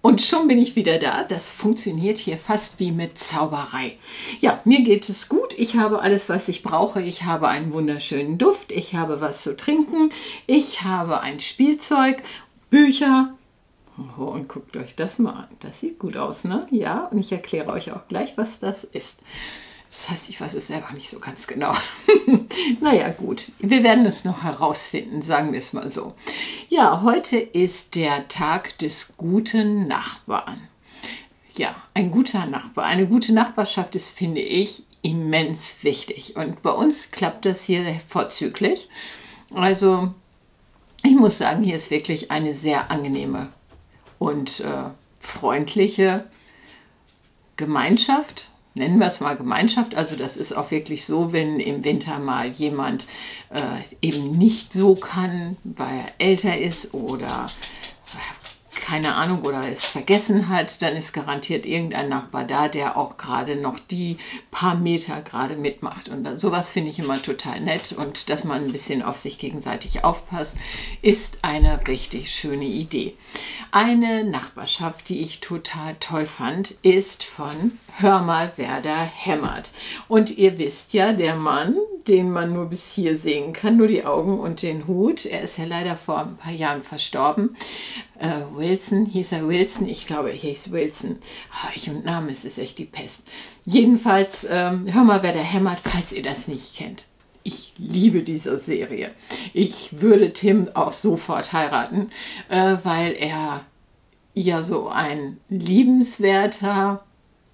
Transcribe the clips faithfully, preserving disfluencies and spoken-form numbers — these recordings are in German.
Und schon bin ich wieder da. Das funktioniert hier fast wie mit Zauberei. Ja, mir geht es gut. Ich habe alles, was ich brauche. Ich habe einen wunderschönen Duft. Ich habe was zu trinken. Ich habe ein Spielzeug, Bücher. Oh, und guckt euch das mal an. Das sieht gut aus, ne? Ja, und ich erkläre euch auch gleich, was das ist. Das heißt, ich weiß es selber nicht so ganz genau. Naja, gut. Wir werden es noch herausfinden, sagen wir es mal so. Ja, heute ist der Tag des guten Nachbarn. Ja, ein guter Nachbar. Eine gute Nachbarschaft ist, finde ich, immens wichtig. Und bei uns klappt das hier vorzüglich. Also, ich muss sagen, hier ist wirklich eine sehr angenehme und äh, freundliche Gemeinschaft. Nennen wir es mal Gemeinschaft, also das ist auch wirklich so, wenn im Winter mal jemand äh, eben nicht so kann, weil er älter ist oder keine Ahnung oder es vergessen hat, dann ist garantiert irgendein Nachbar da, der auch gerade noch die paar Meter gerade mitmacht. Und sowas finde ich immer total nett und dass man ein bisschen auf sich gegenseitig aufpasst, ist eine richtig schöne Idee. Eine Nachbarschaft, die ich total toll fand, ist von Hör mal, wer da hämmert. Und ihr wisst ja, der Mann, den man nur bis hier sehen kann, nur die Augen und den Hut, er ist ja leider vor ein paar Jahren verstorben. Äh, Wilson, hieß er Wilson? Ich glaube, er hieß Wilson. Oh, ich und Name, es ist echt die Pest. Jedenfalls, ähm, Hör mal, wer da hämmert, falls ihr das nicht kennt. Ich liebe diese Serie. Ich würde Tim auch sofort heiraten, äh, weil er ja so ein liebenswerter,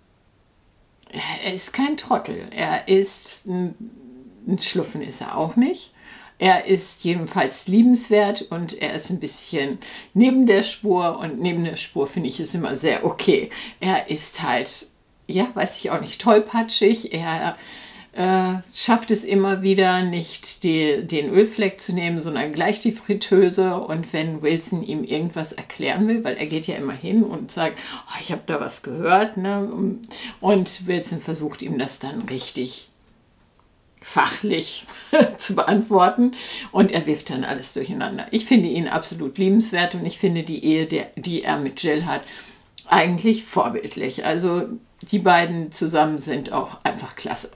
er ist kein Trottel, er ist, ein, ein Schluffen ist er auch nicht. Er ist jedenfalls liebenswert und er ist ein bisschen neben der Spur und neben der Spur finde ich es immer sehr okay. Er ist halt, ja, weiß ich auch nicht, tollpatschig, er äh, schafft es immer wieder nicht die, den Ölfleck zu nehmen, sondern gleich die Fritteuse und wenn Wilson ihm irgendwas erklären will, weil er geht ja immer hin und sagt, oh, ich habe da was gehört, ne? Und Wilson versucht ihm das dann richtig fachlich zu beantworten und er wirft dann alles durcheinander. Ich finde ihn absolut liebenswert und ich finde die Ehe, der, die er mit Jill hat, eigentlich vorbildlich. Also die beiden zusammen sind auch einfach klasse.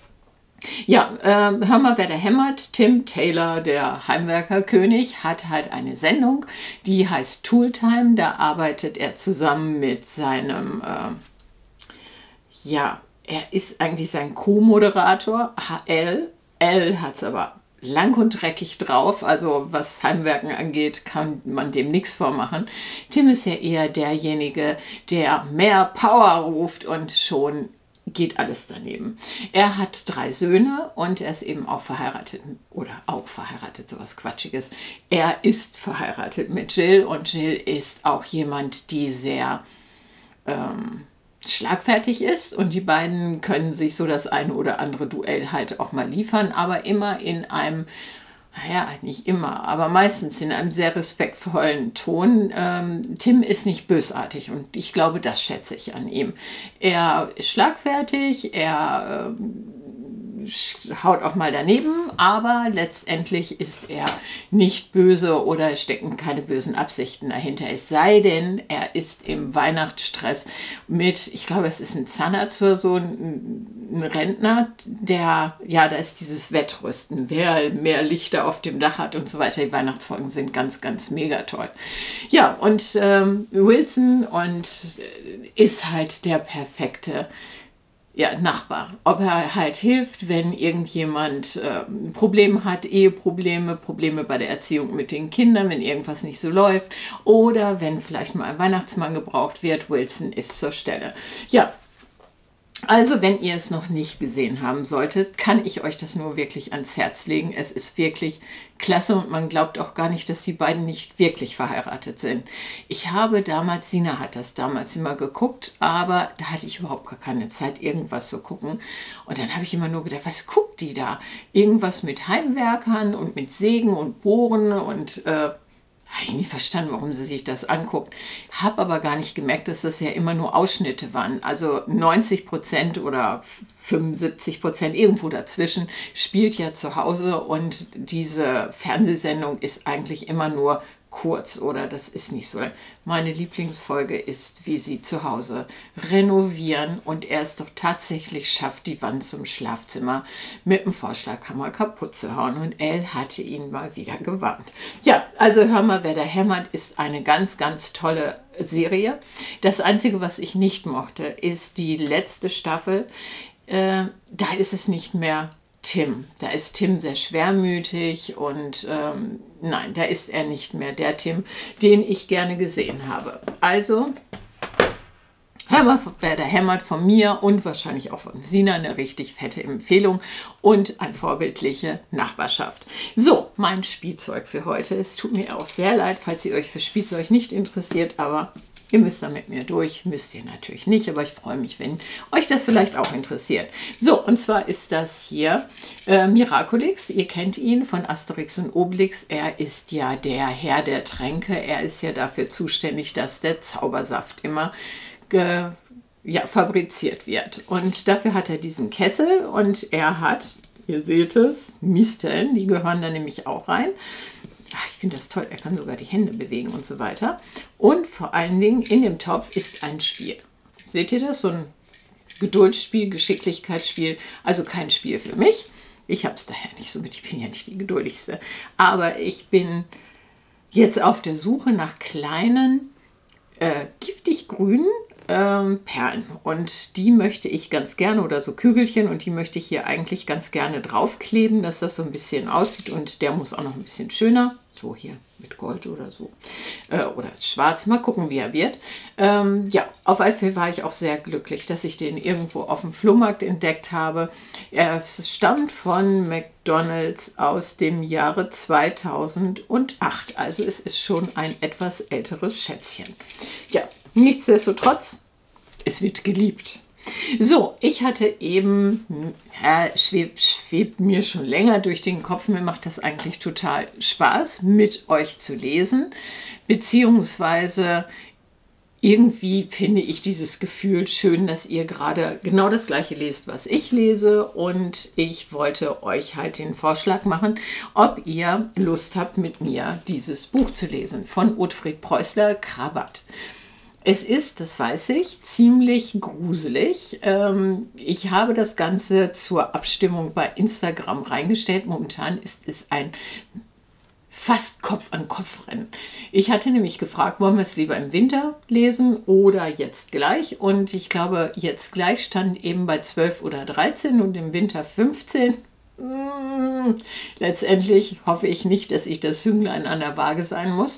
Ja, äh, hör mal, wer da hämmert. Tim Taylor, der Heimwerkerkönig, hat halt eine Sendung, die heißt Tooltime. Da arbeitet er zusammen mit seinem, äh, ja, er ist eigentlich sein Co-Moderator, L. L hat es aber lang und dreckig drauf, also was Heimwerken angeht, kann man dem nichts vormachen. Tim ist ja eher derjenige, der mehr Power ruft und schon geht alles daneben. Er hat drei Söhne und er ist eben auch verheiratet, oder auch verheiratet, sowas Quatschiges. Er ist verheiratet mit Jill und Jill ist auch jemand, die sehr ähm, schlagfertig ist und die beiden können sich so das eine oder andere Duell halt auch mal liefern, aber immer in einem, naja, nicht immer, aber meistens in einem sehr respektvollen Ton. Ähm, Tim ist nicht bösartig und ich glaube, das schätze ich an ihm. Er ist schlagfertig, er ähm, haut auch mal daneben, aber letztendlich ist er nicht böse oder es stecken keine bösen Absichten dahinter. Es sei denn, er ist im Weihnachtsstress mit, ich glaube, es ist ein Zahnarzt oder so, ein, ein Rentner, der, ja, da ist dieses Wettrüsten, wer mehr Lichter auf dem Dach hat und so weiter. Die Weihnachtsfolgen sind ganz, ganz mega toll. Ja, und ähm, Wilson und äh, ist halt der perfekte ja, Nachbar. Ob er halt hilft, wenn irgendjemand äh, ein Problem hat, Eheprobleme, Probleme bei der Erziehung mit den Kindern, wenn irgendwas nicht so läuft oder wenn vielleicht mal ein Weihnachtsmann gebraucht wird. Wilson ist zur Stelle. Ja, also wenn ihr es noch nicht gesehen haben solltet, kann ich euch das nur wirklich ans Herz legen. Es ist wirklich klasse und man glaubt auch gar nicht, dass die beiden nicht wirklich verheiratet sind. Ich habe damals, Sina hat das damals immer geguckt, aber da hatte ich überhaupt gar keine Zeit, irgendwas zu gucken. Und dann habe ich immer nur gedacht, was guckt die da? Irgendwas mit Heimwerkern und mit Sägen und Bohren und äh, habe ich nie verstanden, warum sie sich das anguckt. Habe aber gar nicht gemerkt, dass das ja immer nur Ausschnitte waren. Also neunzig Prozent oder fünfundsiebzig Prozent irgendwo dazwischen spielt ja zu Hause und diese Fernsehsendung ist eigentlich immer nur kurz oder das ist nicht so lang. Meine Lieblingsfolge ist, wie sie zu Hause renovieren und er es doch tatsächlich schafft, die Wand zum Schlafzimmer mit dem Vorschlaghammer kaputt zu hauen. Und Elle hatte ihn mal wieder gewarnt. Ja, also hör mal, wer da hämmert, ist eine ganz, ganz tolle Serie. Das Einzige, was ich nicht mochte, ist die letzte Staffel. Äh, da ist es nicht mehr Tim. Da ist Tim sehr schwermütig und ähm, nein, da ist er nicht mehr der Tim, den ich gerne gesehen habe. Also, hör mal, wer da hämmert, von mir und wahrscheinlich auch von Sina eine richtig fette Empfehlung und eine vorbildliche Nachbarschaft. So, mein Spielzeug für heute. Es tut mir auch sehr leid, falls ihr euch für Spielzeug nicht interessiert, aber ihr müsst da mit mir durch, müsst ihr natürlich nicht, aber ich freue mich, wenn euch das vielleicht auch interessiert. So, und zwar ist das hier äh, Miraculix. Ihr kennt ihn von Asterix und Obelix. Er ist ja der Herr der Tränke. Er ist ja dafür zuständig, dass der Zaubersaft immer ge, ja, fabriziert wird. Und dafür hat er diesen Kessel und er hat, ihr seht es, Misteln, die gehören da nämlich auch rein. Ach, ich finde das toll, er kann sogar die Hände bewegen und so weiter. Und vor allen Dingen in dem Topf ist ein Spiel. Seht ihr das? So ein Geduldsspiel, Geschicklichkeitsspiel. Also kein Spiel für mich. Ich habe es daher nicht so mit, ich bin ja nicht die geduldigste. Aber ich bin jetzt auf der Suche nach kleinen, äh, giftig grünen ähm, Perlen. Und die möchte ich ganz gerne, oder so Kügelchen, und die möchte ich hier eigentlich ganz gerne draufkleben, dass das so ein bisschen aussieht. Und der muss auch noch ein bisschen schöner. So hier mit Gold oder so. Äh, oder schwarz. Mal gucken, wie er wird. Ähm, ja, auf alle Fälle war ich auch sehr glücklich, dass ich den irgendwo auf dem Flohmarkt entdeckt habe. Er stammt von McDonald's aus dem Jahre zweitausendacht. Also es ist schon ein etwas älteres Schätzchen. Ja, nichtsdestotrotz, es wird geliebt. So, ich hatte eben, ja, schwebt, schwebt mir schon länger durch den Kopf, mir macht das eigentlich total Spaß, mit euch zu lesen, beziehungsweise irgendwie finde ich dieses Gefühl schön, dass ihr gerade genau das gleiche lest, was ich lese, und ich wollte euch halt den Vorschlag machen, ob ihr Lust habt, mit mir dieses Buch zu lesen, von Ottfried Preußler, Krabat. Es ist, das weiß ich, ziemlich gruselig. Ähm, ich habe das Ganze zur Abstimmung bei Instagram reingestellt. Momentan ist es ein fast Kopf-an-Kopf-Rennen. Ich hatte nämlich gefragt, wollen wir es lieber im Winter lesen oder jetzt gleich? Und ich glaube, jetzt gleich stand eben bei zwölf oder dreizehn und im Winter fünfzehn. Hm, letztendlich hoffe ich nicht, dass ich das Hünglein an der Waage sein muss.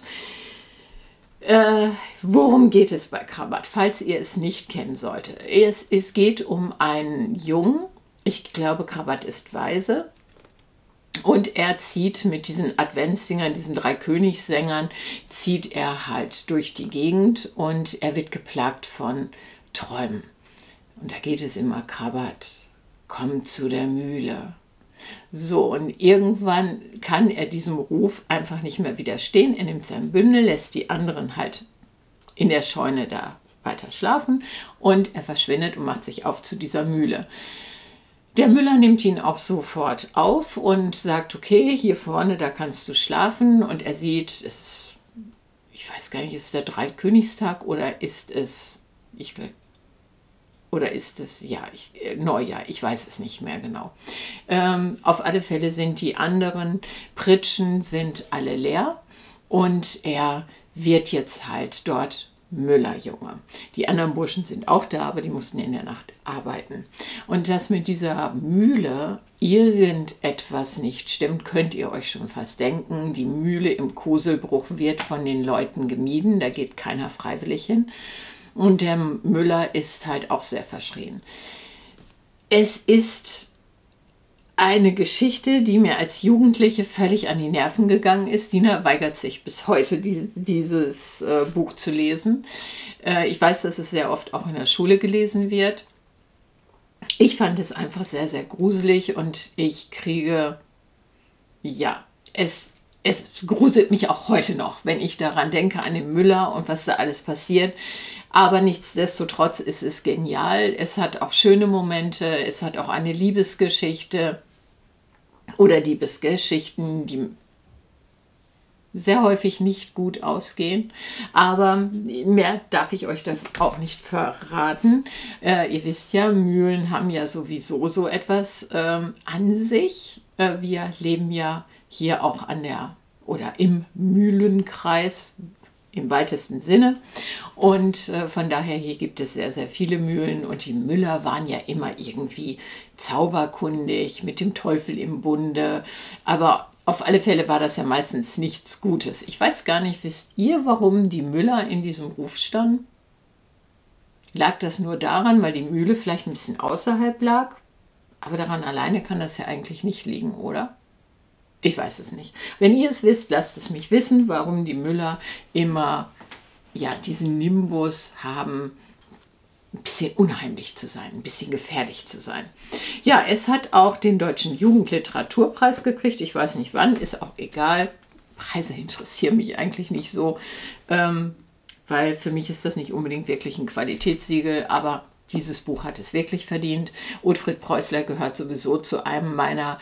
Äh, worum geht es bei Krabat, falls ihr es nicht kennen solltet? Es, es geht um einen Jungen, ich glaube Krabat ist weise, und er zieht mit diesen Adventssingern, diesen drei Königssängern, zieht er halt durch die Gegend und er wird geplagt von Träumen. Und da geht es immer, Krabat, komm zu der Mühle. So, und irgendwann kann er diesem Ruf einfach nicht mehr widerstehen. Er nimmt sein Bündel, lässt die anderen halt in der Scheune da weiter schlafen und er verschwindet und macht sich auf zu dieser Mühle. Der Müller nimmt ihn auch sofort auf und sagt, okay, hier vorne, da kannst du schlafen. Und er sieht, es ist, ich weiß gar nicht, ist es der Dreikönigstag oder ist es, ich will, Oder ist es, ja, ich, Neujahr, ich weiß es nicht mehr genau. Ähm, auf alle Fälle sind die anderen Pritschen sind alle leer und er wird jetzt halt dort Müllerjunge. Die anderen Burschen sind auch da, aber die mussten in der Nacht arbeiten. Und dass mit dieser Mühle irgendetwas nicht stimmt, könnt ihr euch schon fast denken. Die Mühle im Koselbruch wird von den Leuten gemieden, da geht keiner freiwillig hin. Und der Müller ist halt auch sehr verschrien. Es ist eine Geschichte, die mir als Jugendliche völlig an die Nerven gegangen ist. Dina weigert sich bis heute, die, dieses äh, Buch zu lesen. Äh, ich weiß, dass es sehr oft auch in der Schule gelesen wird. Ich fand es einfach sehr, sehr gruselig und ich kriege, ja, es Es gruselt mich auch heute noch, wenn ich daran denke, an den Müller und was da alles passiert. Aber nichtsdestotrotz ist es genial. Es hat auch schöne Momente, es hat auch eine Liebesgeschichte oder Liebesgeschichten, die sehr häufig nicht gut ausgehen. Aber mehr darf ich euch da auch nicht verraten. Äh, ihr wisst ja, Mühlen haben ja sowieso so etwas ähm, an sich. Äh, wir leben ja hier auch an der oder im Mühlenkreis im weitesten Sinne. Und äh, von daher hier gibt es sehr, sehr viele Mühlen. Und die Müller waren ja immer irgendwie zauberkundig, mit dem Teufel im Bunde. Aber auf alle Fälle war das ja meistens nichts Gutes. Ich weiß gar nicht, wisst ihr, warum die Müller in diesem Ruf standen? Lag das nur daran, weil die Mühle vielleicht ein bisschen außerhalb lag? Aber daran alleine kann das ja eigentlich nicht liegen, oder? Ich weiß es nicht. Wenn ihr es wisst, lasst es mich wissen, warum die Müller immer ja, diesen Nimbus haben, ein bisschen unheimlich zu sein, ein bisschen gefährlich zu sein. Ja, es hat auch den Deutschen Jugendliteraturpreis gekriegt. Ich weiß nicht wann, ist auch egal. Preise interessieren mich eigentlich nicht so, ähm, weil für mich ist das nicht unbedingt wirklich ein Qualitätssiegel, aber dieses Buch hat es wirklich verdient. Ottfried Preußler gehört sowieso zu einem meiner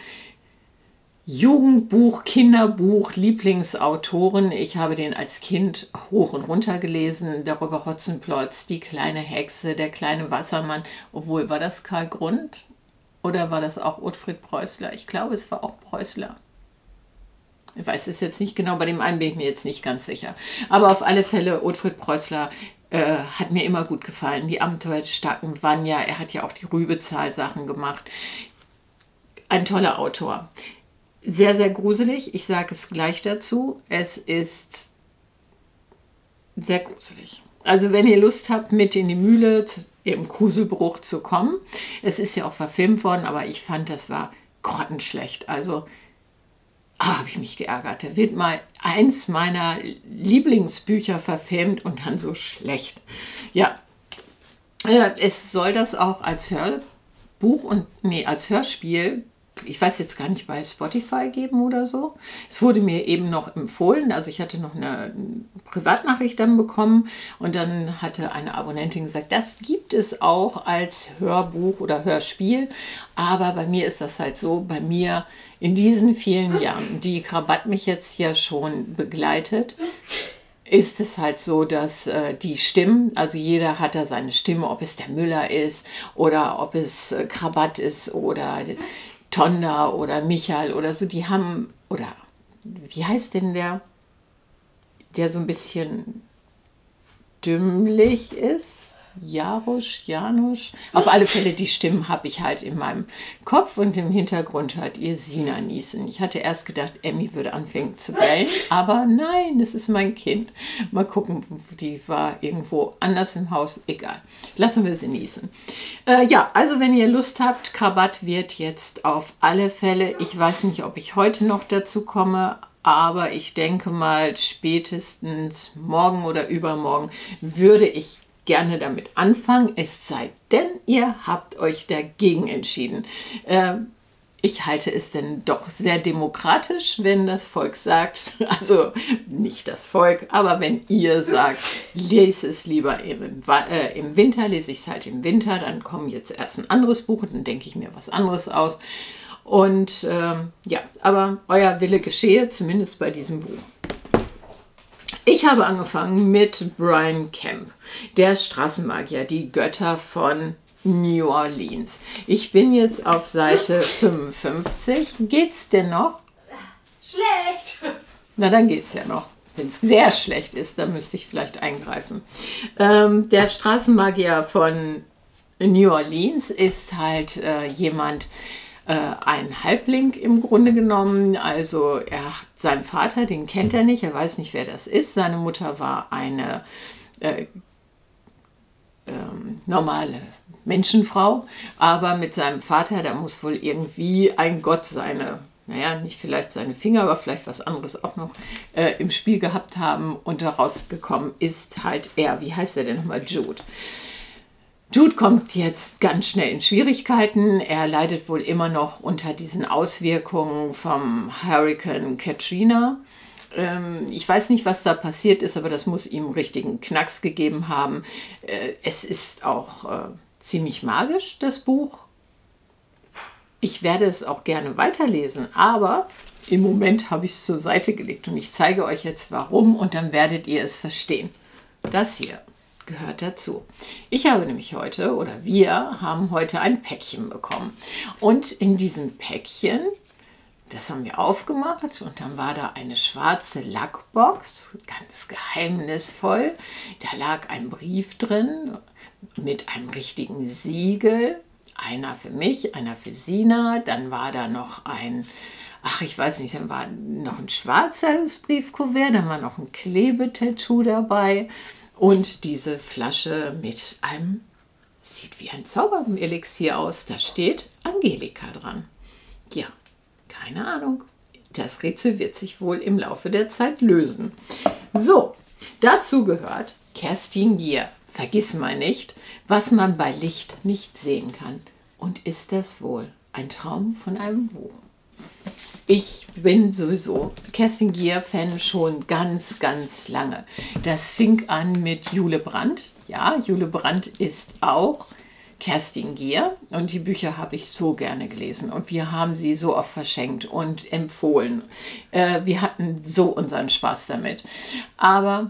Jugendbuch, Kinderbuch, Lieblingsautoren. Ich habe den als Kind hoch und runter gelesen. Darüber Hotzenplotz, die kleine Hexe, der kleine Wassermann. Obwohl, war das Karl Grund? Oder war das auch Ottfried Preußler? Ich glaube, es war auch Preußler. Ich weiß es jetzt nicht genau, bei dem einen bin ich mir jetzt nicht ganz sicher. Aber auf alle Fälle, Ottfried Preußler äh, hat mir immer gut gefallen. Die Abenteuer des starken Vanya, er hat ja auch die Rübezahl-Sachen gemacht. Ein toller Autor. Sehr, sehr gruselig. Ich sage es gleich dazu. Es ist sehr gruselig. Also wenn ihr Lust habt, mit in die Mühle im Gruselbruch zu kommen. Es ist ja auch verfilmt worden, aber ich fand, das war grottenschlecht. Also ah, habe ich mich geärgert. Da wird mal eins meiner Lieblingsbücher verfilmt und dann so schlecht. Ja, äh, es soll das auch als Hörbuch und nee, als Hörspiel, ich weiß jetzt gar nicht, bei Spotify geben oder so. Es wurde mir eben noch empfohlen, also ich hatte noch eine Privatnachricht dann bekommen und dann hatte eine Abonnentin gesagt, das gibt es auch als Hörbuch oder Hörspiel, aber bei mir ist das halt so, bei mir in diesen vielen Jahren, die Krabat mich jetzt ja schon begleitet, ist es halt so, dass äh, die Stimmen, also jeder hat da seine Stimme, ob es der Müller ist oder ob es äh, Krabat ist oder Tonda oder Michael oder so, die haben, oder wie heißt denn der, der so ein bisschen dümmlich ist? Janusz, Janusz. Auf alle Fälle, die Stimmen habe ich halt in meinem Kopf und im Hintergrund hört ihr Sina niesen. Ich hatte erst gedacht, Emmy würde anfangen zu bellen, aber nein, das ist mein Kind. Mal gucken, die war irgendwo anders im Haus, egal. Lassen wir sie niesen. Äh, ja, also wenn ihr Lust habt, Krabat wird jetzt auf alle Fälle, ich weiß nicht, ob ich heute noch dazu komme, aber ich denke mal, spätestens morgen oder übermorgen würde ich gerne damit anfangen, es sei denn, ihr habt euch dagegen entschieden. Äh, ich halte es denn doch sehr demokratisch, wenn das Volk sagt, also nicht das Volk, aber wenn ihr sagt, lese es lieber im, äh, im Winter, lese ich es halt im Winter, dann kommt jetzt erst ein anderes Buch und dann denke ich mir was anderes aus. Und ähm, ja, aber euer Wille geschehe, zumindest bei diesem Buch. Ich habe angefangen mit Brian Kemp, der Straßenmagier, die Götter von New Orleans. Ich bin jetzt auf Seite fünfundfünfzig. Geht's denn noch? Schlecht. Na, dann geht's ja noch. Wenn es sehr schlecht ist, dann müsste ich vielleicht eingreifen. Ähm, der Straßenmagier von New Orleans ist halt äh, jemand, äh, ein Halbling im Grunde genommen. Also er hat seinen Vater, den kennt er nicht, er weiß nicht, wer das ist. Seine Mutter war eine äh, ähm, normale Menschenfrau, aber mit seinem Vater, da muss wohl irgendwie ein Gott seine, naja, nicht vielleicht seine Finger, aber vielleicht was anderes auch noch äh, im Spiel gehabt haben und daraus gekommen ist halt er, wie heißt er denn nochmal, Jude. Jude kommt jetzt ganz schnell in Schwierigkeiten. Er leidet wohl immer noch unter diesen Auswirkungen vom Hurricane Katrina. Ähm, ich weiß nicht, was da passiert ist, aber das muss ihm einen richtigen Knacks gegeben haben. Äh, es ist auch äh, ziemlich magisch, das Buch. ich werde es auch gerne weiterlesen, aber im Moment habe ich es zur Seite gelegt und ich zeige euch jetzt warum und dann werdet ihr es verstehen. Das hier gehört dazu. Ich habe nämlich heute, oder wir haben heute ein Päckchen bekommen. Und in diesem Päckchen, das haben wir aufgemacht und dann war da eine schwarze Lackbox, ganz geheimnisvoll. Da lag ein Brief drin mit einem richtigen Siegel. Einer für mich, einer für Sina. Dann war da noch ein, ach ich weiß nicht, dann war noch ein schwarzes Briefkuvert, dann war noch ein Klebetattoo dabei. Und diese Flasche mit einem, sieht wie ein Zauberelixier aus, da steht Angelika dran. Ja, keine Ahnung. Das Rätsel wird sich wohl im Laufe der Zeit lösen. So, dazu gehört Kerstin Gier. Vergiss mal nicht, was man bei Licht nicht sehen kann. Und ist das wohl ein Traum von einem Buch? Ich bin sowieso Kerstin Gier-Fan schon ganz, ganz lange. Das fing an mit Jule Brandt. Ja, Jule Brandt ist auch Kerstin Gier und die Bücher habe ich so gerne gelesen und wir haben sie so oft verschenkt und empfohlen. Äh, wir hatten so unseren Spaß damit. Aber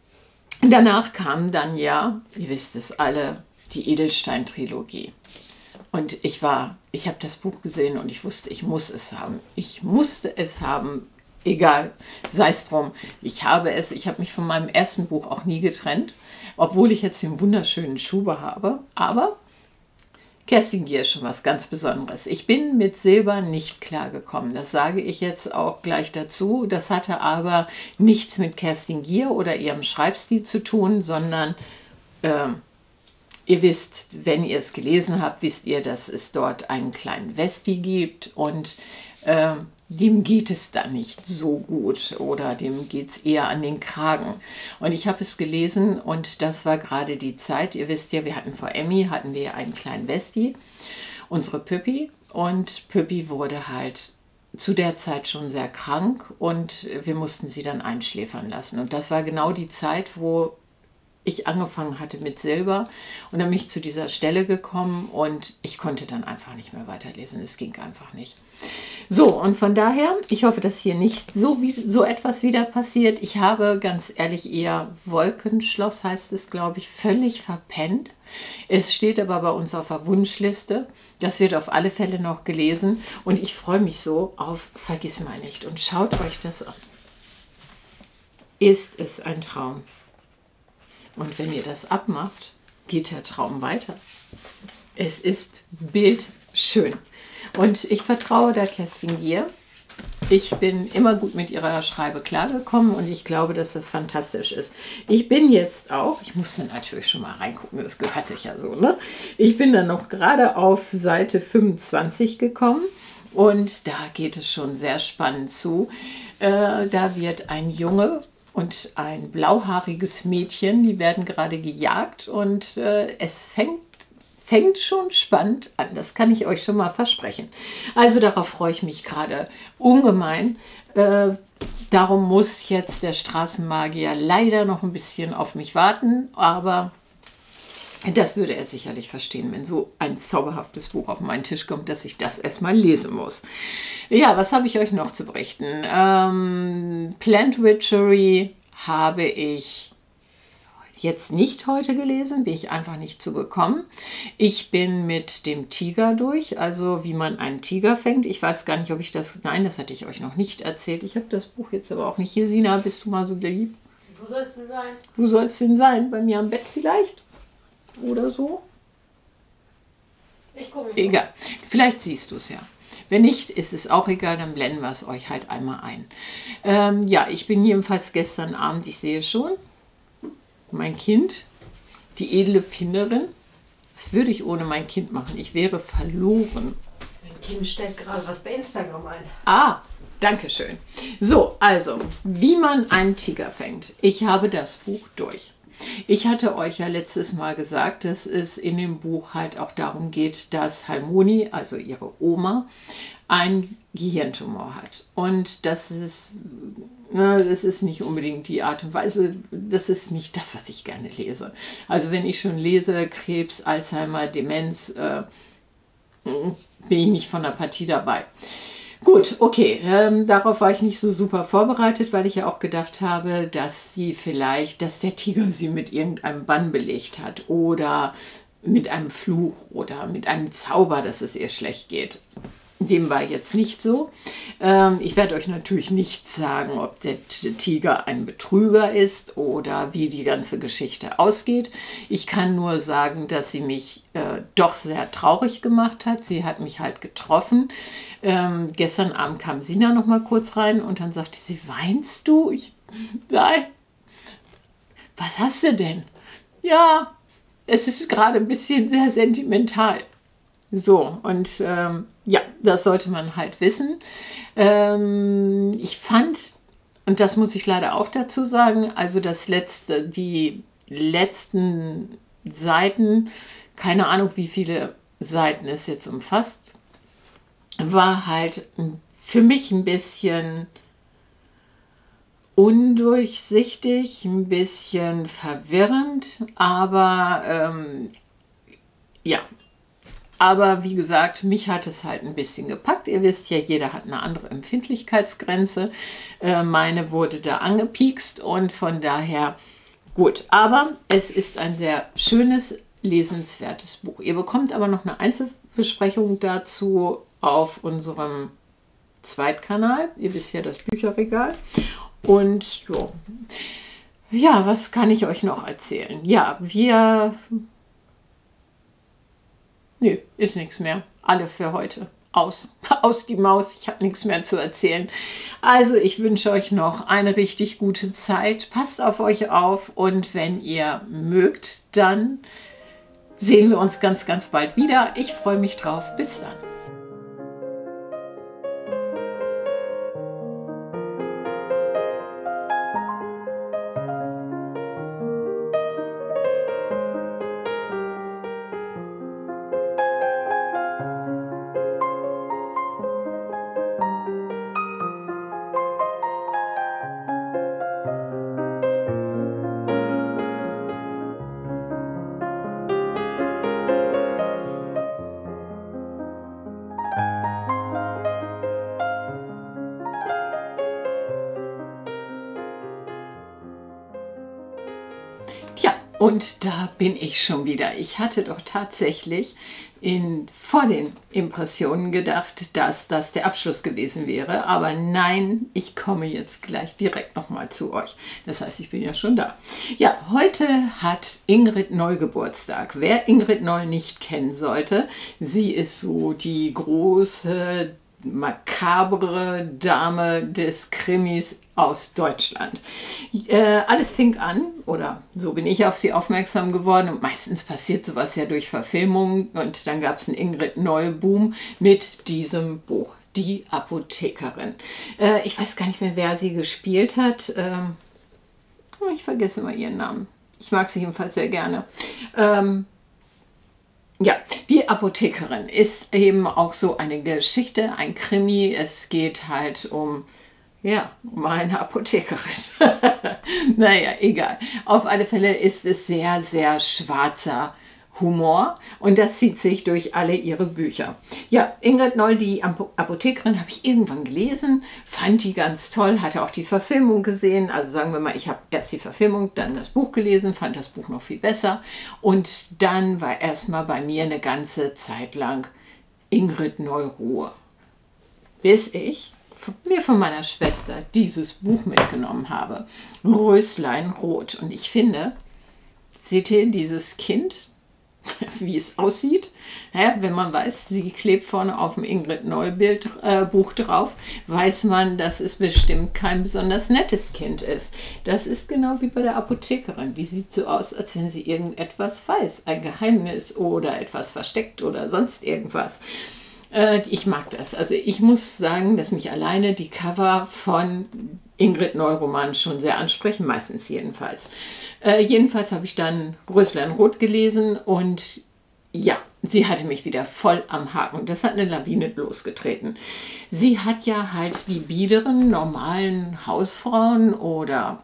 danach kam dann ja, ihr wisst es alle, die Edelstein-Trilogie. Und ich war, ich habe das Buch gesehen und ich wusste, ich muss es haben. Ich musste es haben, egal, sei es drum. Ich habe es, ich habe mich von meinem ersten Buch auch nie getrennt, obwohl ich jetzt den wunderschönen Schuber habe. Aber Kerstin Gier ist schon was ganz Besonderes. Ich bin mit Silber nicht klargekommen, das sage ich jetzt auch gleich dazu. Das hatte aber nichts mit Kerstin Gier oder ihrem Schreibstil zu tun, sondern äh, ihr wisst, wenn ihr es gelesen habt, wisst ihr, dass es dort einen kleinen Westi gibt und äh, dem geht es dann nicht so gut oder dem geht es eher an den Kragen. Und ich habe es gelesen und das war gerade die Zeit, ihr wisst ja, wir hatten vor Emmy, hatten wir einen kleinen Westi, unsere Püppi, und Püppi wurde halt zu der Zeit schon sehr krank und wir mussten sie dann einschläfern lassen. Und das war genau die Zeit, wo ich angefangen hatte mit Silber und dann bin ich zu dieser Stelle gekommen und ich konnte dann einfach nicht mehr weiterlesen. Es ging einfach nicht. So, und von daher, ich hoffe, dass hier nicht so, wie, so etwas wieder passiert. Ich habe ganz ehrlich eher Wolkenschloss, heißt es, glaube ich, völlig verpennt. Es steht aber bei uns auf der Wunschliste. Das wird auf alle Fälle noch gelesen und ich freue mich so auf Vergiss mal nicht. Und schaut euch das an. Ist es ein Traum? Und wenn ihr das abmacht, geht der Traum weiter. Es ist bildschön. Und ich vertraue der Kerstin Gier. Ich bin immer gut mit ihrer Schreibe klargekommen und ich glaube, dass das fantastisch ist. Ich bin jetzt auch, ich musste natürlich schon mal reingucken, das gehört sich ja so, ne? Ich bin dann noch gerade auf Seite fünfundzwanzig gekommen und da geht es schon sehr spannend zu. Äh, da wird ein Junge und ein blauhaariges Mädchen, die werden gerade gejagt und äh, es fängt, fängt schon spannend an. Das kann ich euch schon mal versprechen. Also darauf freue ich mich gerade ungemein. Äh, darum muss jetzt der Straßenmagier leider noch ein bisschen auf mich warten, aber das würde er sicherlich verstehen, wenn so ein zauberhaftes Buch auf meinen Tisch kommt, dass ich das erstmal lesen muss. Ja, was habe ich euch noch zu berichten? Ähm, Plant Witchery habe ich jetzt nicht heute gelesen, bin ich einfach nicht zugekommen. Ich bin mit dem Tiger durch, also wie man einen Tiger fängt. Ich weiß gar nicht, ob ich das, nein, das hatte ich euch noch nicht erzählt. Ich habe das Buch jetzt aber auch nicht. Hier, Sina, bist du mal so lieb? Wo soll es denn sein? Wo soll es denn sein? Bei mir am Bett vielleicht? Oder so? Ich gucke mal. Egal. Vielleicht siehst du es ja. Wenn nicht, ist es auch egal, dann blenden wir es euch halt einmal ein. Ähm, ja, ich bin jedenfalls gestern Abend, ich sehe schon, mein Kind, die edle Finderin. Das würde ich ohne mein Kind machen. Ich wäre verloren. Mein Kind stellt gerade was bei Instagram ein. Ah, danke schön. So, also, wie man einen Tiger fängt. Ich habe das Buch durch. Ich hatte euch ja letztes Mal gesagt, dass es in dem Buch halt auch darum geht, dass Halmoni, also ihre Oma, einen Gehirntumor hat. Und das ist, ne, das ist nicht unbedingt die Art und Weise, das ist nicht das, was ich gerne lese. Also wenn ich schon lese, Krebs, Alzheimer, Demenz, äh, bin ich nicht von der Partie dabei. Gut, okay, ähm, darauf war ich nicht so super vorbereitet, weil ich ja auch gedacht habe, dass sie vielleicht, dass der Tiger sie mit irgendeinem Bann belegt hat oder mit einem Fluch oder mit einem Zauber, dass es ihr schlecht geht. Dem war jetzt nicht so. Ähm, ich werde euch natürlich nicht sagen, ob der Tiger ein Betrüger ist oder wie die ganze Geschichte ausgeht. Ich kann nur sagen, dass sie mich äh, doch sehr traurig gemacht hat. Sie hat mich halt getroffen. Ähm, gestern Abend kam Sina noch mal kurz rein und dann sagte sie, weinst du? Ich, nein. Was hast du denn? Ja, es ist gerade ein bisschen sehr sentimental. So, und ähm, ja, das sollte man halt wissen. Ähm, ich fand, und das muss ich leider auch dazu sagen, also das letzte, die letzten Seiten, keine Ahnung, wie viele Seiten es jetzt umfasst, war halt für mich ein bisschen undurchsichtig, ein bisschen verwirrend, aber ähm, ja, aber wie gesagt, mich hat es halt ein bisschen gepackt. Ihr wisst ja, jeder hat eine andere Empfindlichkeitsgrenze. Äh, meine wurde da angepiekst und von daher gut. Aber es ist ein sehr schönes, lesenswertes Buch. Ihr bekommt aber noch eine Einzelbesprechung dazu auf unserem Zweitkanal. Ihr wisst ja, das Bücherregal. Und jo. Ja, was kann ich euch noch erzählen? Ja, wir... Nö, ist nichts mehr. Alle für heute. Aus. Aus die Maus. Ich habe nichts mehr zu erzählen. Also ich wünsche euch noch eine richtig gute Zeit. Passt auf euch auf und wenn ihr mögt, dann sehen wir uns ganz, ganz bald wieder. Ich freue mich drauf. Bis dann. Tja, und da bin ich schon wieder. Ich hatte doch tatsächlich in, vor den Impressionen gedacht, dass das der Abschluss gewesen wäre. Aber nein, ich komme jetzt gleich direkt nochmal zu euch. Das heißt, ich bin ja schon da. Ja, heute hat Ingrid Noll Geburtstag. Wer Ingrid Noll nicht kennen sollte, sie ist so die große, makabre Dame des Krimis aus Deutschland. Äh, alles fing an, oder so bin ich auf sie aufmerksam geworden, und meistens passiert sowas ja durch Verfilmungen, und dann gab es einen Ingrid Noll-Boom mit diesem Buch, Die Apothekerin. Äh, ich weiß gar nicht mehr, wer sie gespielt hat. Ähm, ich vergesse immer ihren Namen. Ich mag sie jedenfalls sehr gerne. Ähm, Ja, die Apothekerin ist eben auch so eine Geschichte, ein Krimi. Es geht halt um, ja, um eine Apothekerin. Naja, egal. Auf alle Fälle ist es sehr, sehr schwarzer Humor, und das zieht sich durch alle ihre Bücher. Ja, Ingrid Noll, die Apothekerin, habe ich irgendwann gelesen, fand die ganz toll, hatte auch die Verfilmung gesehen. Also sagen wir mal, ich habe erst die Verfilmung, dann das Buch gelesen, fand das Buch noch viel besser, und dann war erstmal bei mir eine ganze Zeit lang Ingrid Noll Ruhe, bis ich mir von meiner Schwester dieses Buch mitgenommen habe, Röslein Rot. Und ich finde, seht ihr dieses Kind, wie es aussieht? Ja, wenn man weiß, sie klebt vorne auf dem Ingrid Noll Bild, äh, Buch drauf, weiß man, dass es bestimmt kein besonders nettes Kind ist. Das ist genau wie bei der Apothekerin. Die sieht so aus, als wenn sie irgendetwas weiß, ein Geheimnis oder etwas versteckt oder sonst irgendwas. Äh, ich mag das. Also ich muss sagen, dass mich alleine die Cover von Ingrid Noll Romanen schon sehr ansprechen, meistens jedenfalls. Äh, jedenfalls habe ich dann Röslein Rot gelesen, und ja, sie hatte mich wieder voll am Haken. Das hat eine Lawine losgetreten. Sie hat ja halt die biederen, normalen Hausfrauen oder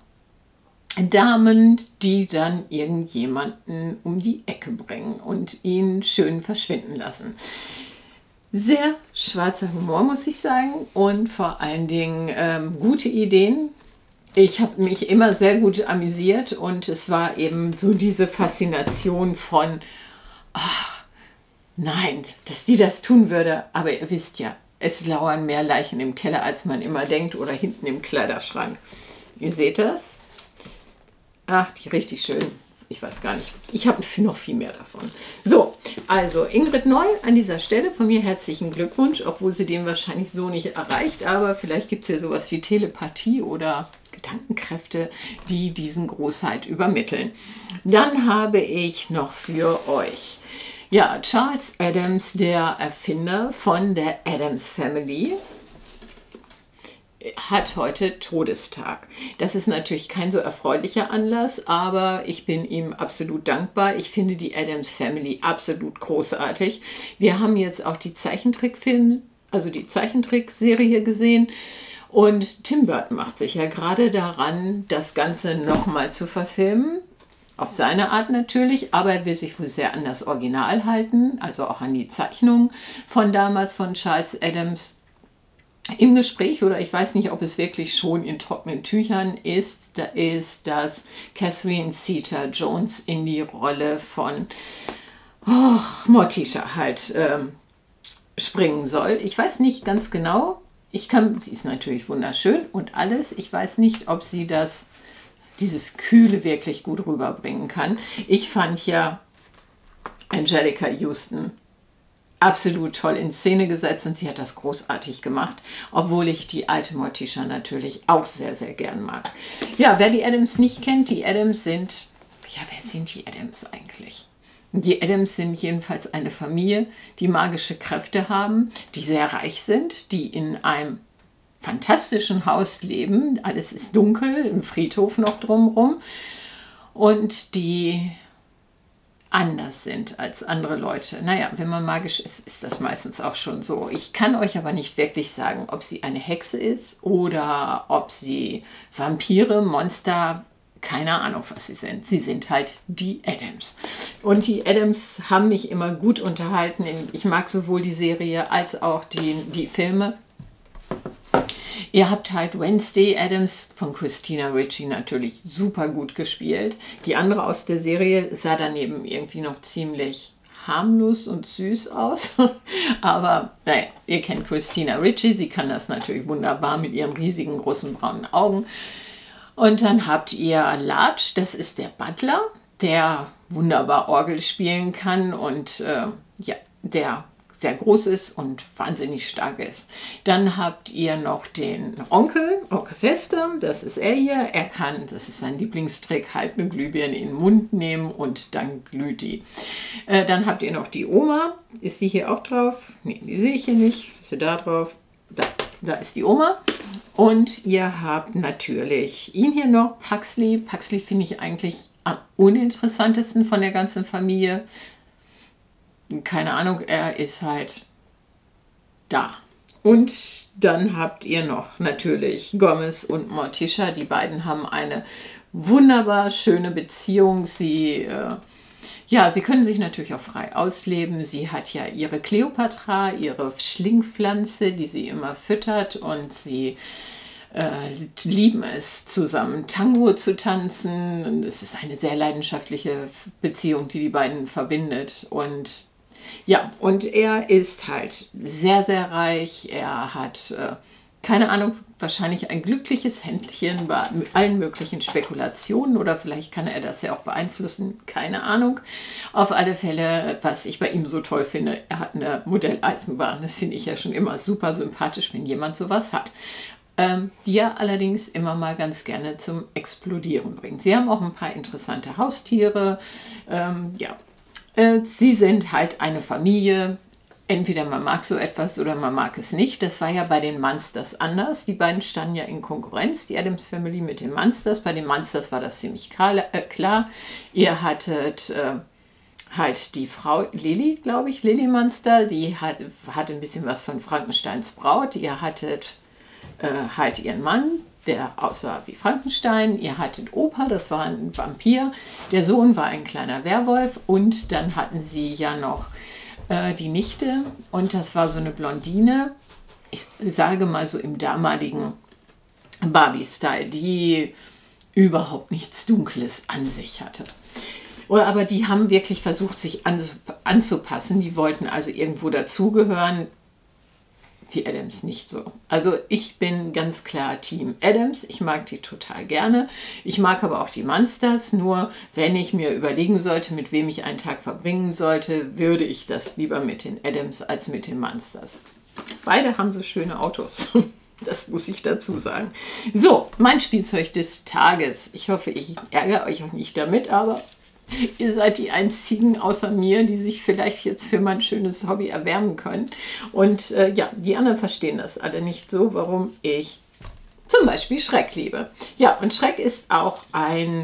Damen, die dann irgendjemanden um die Ecke bringen und ihn schön verschwinden lassen. Sehr schwarzer Humor, muss ich sagen, und vor allen Dingen ähm, gute Ideen. Ich habe mich immer sehr gut amüsiert und es war eben so diese Faszination von, ach, nein, dass die das tun würde, aber ihr wisst ja, es lauern mehr Leichen im Keller, als man immer denkt, oder hinten im Kleiderschrank. Ihr seht das? Ach, die richtig schön. Ich weiß gar nicht. Ich habe noch viel mehr davon. So, also Ingrid Neu an dieser Stelle von mir herzlichen Glückwunsch, obwohl sie den wahrscheinlich so nicht erreicht, aber vielleicht gibt es ja sowas wie Telepathie oder Gedankenkräfte, die diesen Großheit übermitteln. Dann habe ich noch für euch, ja, Charles Addams, der Erfinder von der Addams Family, hat heute Todestag. Das ist natürlich kein so erfreulicher Anlass, aber ich bin ihm absolut dankbar. Ich finde die Addams Family absolut großartig. Wir haben jetzt auch die Zeichentrickfilm, also die Zeichentrickserie gesehen und Tim Burton macht sich ja gerade daran, das Ganze nochmal zu verfilmen. Auf seine Art natürlich, aber er will sich wohl sehr an das Original halten, also auch an die Zeichnung von damals von Charles Addams. Im Gespräch, oder ich weiß nicht, ob es wirklich schon in trockenen Tüchern ist, da ist, dass Catherine Zeta-Jones in die Rolle von oh, Morticia halt ähm, springen soll. Ich weiß nicht ganz genau, ich kann, sie ist natürlich wunderschön und alles, ich weiß nicht, ob sie das, dieses Kühle wirklich gut rüberbringen kann. Ich fand ja Angelica Houston absolut toll in Szene gesetzt und sie hat das großartig gemacht, obwohl ich die alte Morticia natürlich auch sehr, sehr gern mag. Ja, wer die Addams nicht kennt, die Addams sind, ja, wer sind die Addams eigentlich? Die Addams sind jedenfalls eine Familie, die magische Kräfte haben, die sehr reich sind, die in einem fantastischen Haus leben, alles ist dunkel, im Friedhof noch drumherum und die anders sind als andere Leute. Naja, wenn man magisch ist, ist das meistens auch schon so. Ich kann euch aber nicht wirklich sagen, ob sie eine Hexe ist oder ob sie Vampire, Monster, keine Ahnung, was sie sind. Sie sind halt die Addams. Und die Addams haben mich immer gut unterhalten. Ich mag sowohl die Serie als auch die, die Filme. Ihr habt halt Wednesday Addams von Christina Ricci natürlich super gut gespielt. Die andere aus der Serie sah daneben irgendwie noch ziemlich harmlos und süß aus. Aber naja, ihr kennt Christina Ricci, sie kann das natürlich wunderbar mit ihren riesigen großen braunen Augen. Und dann habt ihr Large, das ist der Butler, der wunderbar Orgel spielen kann und äh, ja, der sehr groß ist und wahnsinnig stark ist. Dann habt ihr noch den Onkel, Onkel Fester, das ist er hier. Er kann, das ist sein Lieblingstrick, halt eine Glühbirne in den Mund nehmen und dann glüht die. Äh, dann habt ihr noch die Oma, ist die hier auch drauf? Ne, die sehe ich hier nicht. Ist sie da drauf? Da, da ist die Oma. Und ihr habt natürlich ihn hier noch, Pugsley. Pugsley finde ich eigentlich am uninteressantesten von der ganzen Familie. Keine Ahnung, er ist halt da. Und dann habt ihr noch natürlich Gomez und Morticia. Die beiden haben eine wunderbar schöne Beziehung. Sie, äh, ja, sie können sich natürlich auch frei ausleben. Sie hat ja ihre Kleopatra, ihre Schlingpflanze, die sie immer füttert. Und sie äh, lieben es, zusammen Tango zu tanzen. Es ist eine sehr leidenschaftliche Beziehung, die die beiden verbindet. Und ja, und er ist halt sehr, sehr reich. Er hat, äh, keine Ahnung, wahrscheinlich ein glückliches Händchen bei allen möglichen Spekulationen oder vielleicht kann er das ja auch beeinflussen, keine Ahnung. Auf alle Fälle, was ich bei ihm so toll finde, er hat eine Modelleisenbahn. Das finde ich ja schon immer super sympathisch, wenn jemand sowas hat. Ähm, die er allerdings immer mal ganz gerne zum Explodieren bringt. Sie haben auch ein paar interessante Haustiere, ähm, ja. Sie sind halt eine Familie, entweder man mag so etwas oder man mag es nicht. Das war ja bei den Munsters anders. Die beiden standen ja in Konkurrenz, die Addams Family mit den Munsters. Bei den Munsters war das ziemlich klar. Ihr hattet äh, halt die Frau Lily, glaube ich, Lily Munster, die hat, hat ein bisschen was von Frankensteins Braut. Ihr hattet äh, halt ihren Mann, der aussah wie Frankenstein. Ihr hattet Opa, das war ein Vampir. Der Sohn war ein kleiner Werwolf. Und dann hatten sie ja noch äh, die Nichte, und das war so eine Blondine, ich sage mal so im damaligen Barbie-Style, die überhaupt nichts Dunkles an sich hatte. Aber die haben wirklich versucht, sich anzupassen. Die wollten also irgendwo dazugehören. Die Addams nicht so. Also ich bin ganz klar Team Addams. Ich mag die total gerne. Ich mag aber auch die Munsters. Nur wenn ich mir überlegen sollte, mit wem ich einen Tag verbringen sollte, würde ich das lieber mit den Addams als mit den Munsters. Beide haben so schöne Autos. Das muss ich dazu sagen. So, mein Spielzeug des Tages. Ich hoffe, ich ärgere euch auch nicht damit, aber ihr seid die einzigen außer mir, die sich vielleicht jetzt für mein schönes Hobby erwärmen können. Und äh, ja, die anderen verstehen das alle nicht so, warum ich zum Beispiel Shrek liebe. Ja, und Shrek ist auch ein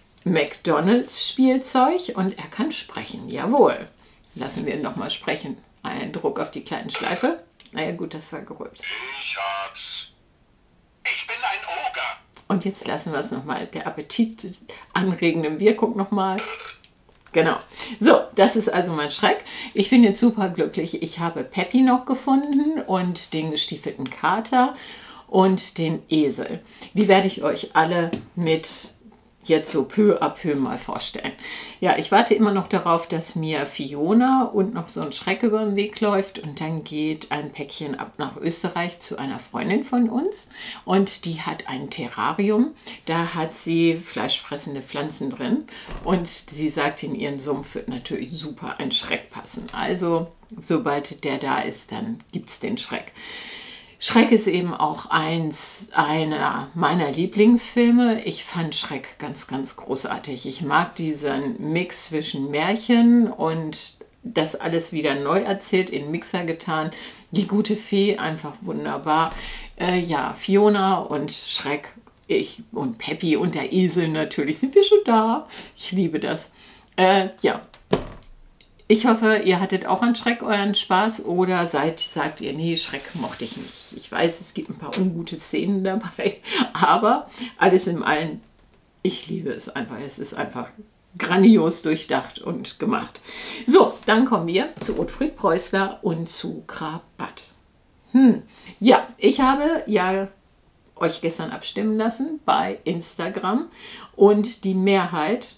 McDonald's-Spielzeug und er kann sprechen. Jawohl. Lassen wir ihn nochmal sprechen. Ein Druck auf die kleine Schleife. Naja gut, das war gerülpst. Ich hab's. Ich bin ein Oger. Und jetzt lassen wir es nochmal, der Appetit anregende Wirkung nochmal. Genau. So, das ist also mein Shrek. Ich bin jetzt super glücklich. Ich habe Peppy noch gefunden und den gestiefelten Kater und den Esel. Die werde ich euch alle mit jetzt so peu à peu mal vorstellen. Ja, ich warte immer noch darauf, dass mir Fiona und noch so ein Shrek über den Weg läuft und dann geht ein Päckchen ab nach Österreich zu einer Freundin von uns und die hat ein Terrarium. Da hat sie fleischfressende Pflanzen drin und sie sagt, in ihren Sumpf wird natürlich super ein Shrek passen. Also sobald der da ist, dann gibt es den Shrek. Shrek ist eben auch eins einer meiner Lieblingsfilme. Ich fand Shrek ganz, ganz großartig. Ich mag diesen Mix zwischen Märchen und das alles wieder neu erzählt, in Mixer getan. Die gute Fee, einfach wunderbar. Äh, ja, Fiona und Shrek, ich und Peppy und der Esel natürlich, sind wir schon da. Ich liebe das. Äh, ja. Ich hoffe, ihr hattet auch an Shrek euren Spaß oder seid, sagt ihr, nee, Shrek mochte ich nicht. Ich weiß, es gibt ein paar ungute Szenen dabei, aber alles in allem, ich liebe es einfach. Es ist einfach grandios durchdacht und gemacht. So, dann kommen wir zu Ottfried Preußler und zu Krabat. Hm. Ja, ich habe ja euch gestern abstimmen lassen bei Instagram und die Mehrheit